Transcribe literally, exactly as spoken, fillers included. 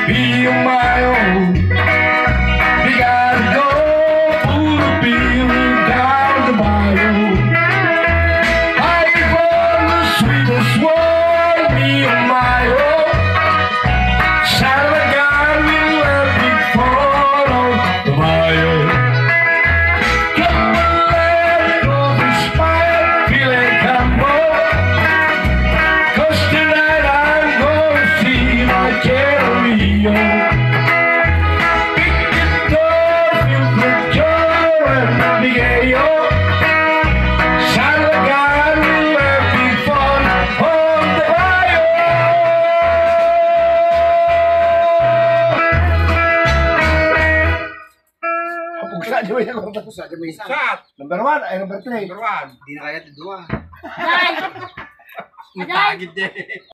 Be my own. We gotta go, puro beer down the bayou. I found the sweetest one, me and my own. Son of a gun, we left big fall on the bayou. Come on, let go, inspire, feeling combo. Cause tonight I'm gonna see my Rio. Pick it up, you put joy and Miguel. Son of a gun, we'll have big fun on the bayou. Pugsa niyo yan, pugsa niyo isa. Number one, ay number three. Number one. Hindi na kaya ito dua. Matagid din.